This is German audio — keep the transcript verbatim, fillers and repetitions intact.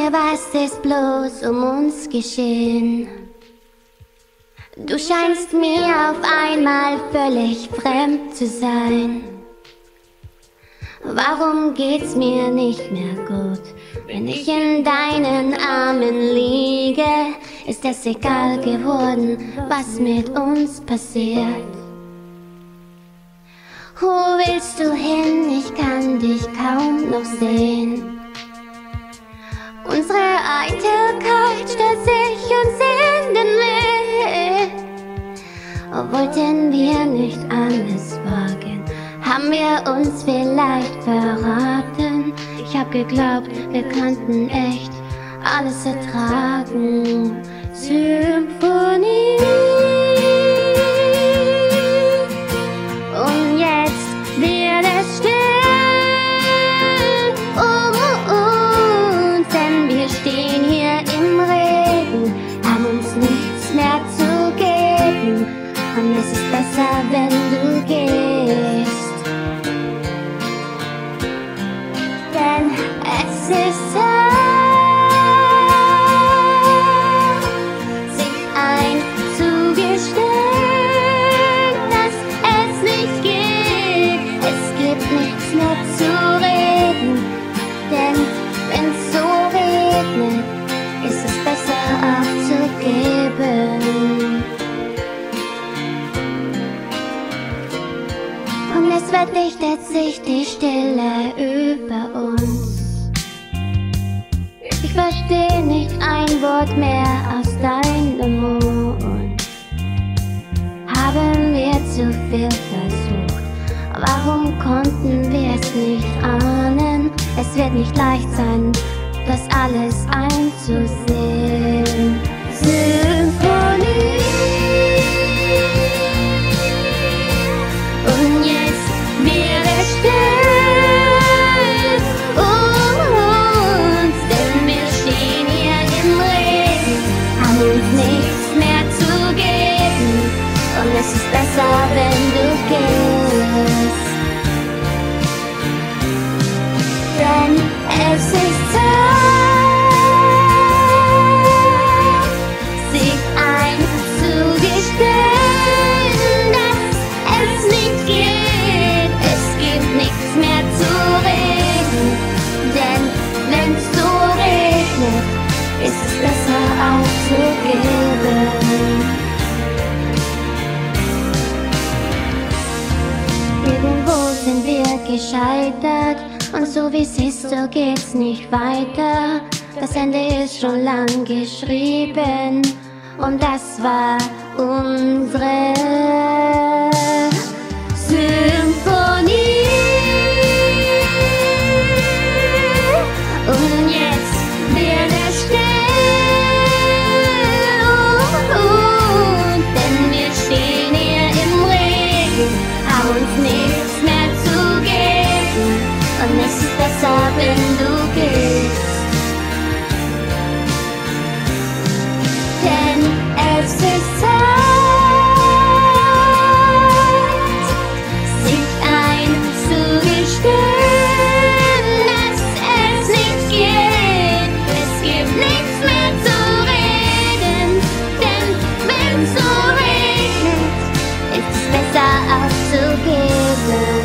was ist bloß um uns geschehen? Du scheinst mir auf einmal völlig fremd zu sein. Warum geht's mir nicht mehr gut? Wenn ich in deinen Armen liege, ist es egal geworden, was mit uns passiert. Wo willst du hin? Ich kann dich kaum noch sehen. Unsere Eitelkeit stellt sich uns in den Weg. Wollten wir nicht alles wagen? Haben wir uns vielleicht verraten? Ich hab geglaubt, wir könnten echt alles ertragen. Symphonie. Und jetzt wird es still um uns, denn wir stehen hier im Regen, haben uns nichts mehr zu geben. Und es ist besser, wenn du gehst, denn es ist Zeit, sich einzugestehen, dass es nicht geht. Es gibt nichts mehr zu reden, denn wenn's so regnet, ist es besser aufzugeben. Und es verdichtet sich die Stille über uns. Ich versteh nicht ein Wort mehr aus deinem Mund. Haben wir zu viel versucht? Warum konnten wir es nicht ahnen? Es wird nicht leicht sein, das alles einzusehen. Symphonie. Und jetzt wird es still um uns, denn wir stehen hier im Regen, haben uns nichts mehr zu geben. Und es ist besser, wenn du gehst, denn es ist Zeit, sich einzugestehen, dass es nicht geht. Es gibt nichts mehr zu reden, denn wenn's so regnet, ist es besser aufzugeben. Irgendwo sind wir gescheitert, und so wie's ist, so geht's nicht weiter. Das Ende ist schon lang geschrieben, und das war unsere Symphonie. Und jetzt wird es still um uns, denn wir stehen hier im Regen, haben uns nichts mehr zu geben. Und es ist besser, wenn du gehst, denn es ist Zeit, sich einzugestehen, dass es nicht geht. Es gibt nichts mehr zu reden, denn wenn's so regnet, ist es besser aufzugeben.